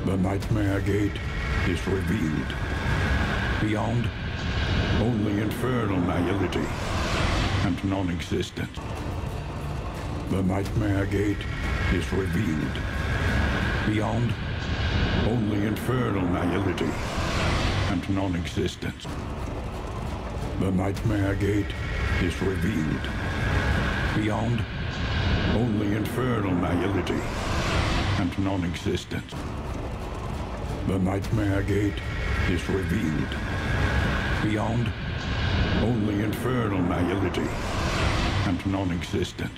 The Nightmare Gate is revealed. Beyond, only infernal nihility and non-existence. The Nightmare Gate is revealed. Beyond, only infernal nihility and non-existence. The Nightmare Gate is revealed. Beyond, only infernal nihility and non-existence. The Nightmare Gate is revealed. Beyond, only infernal nihility and non-existence.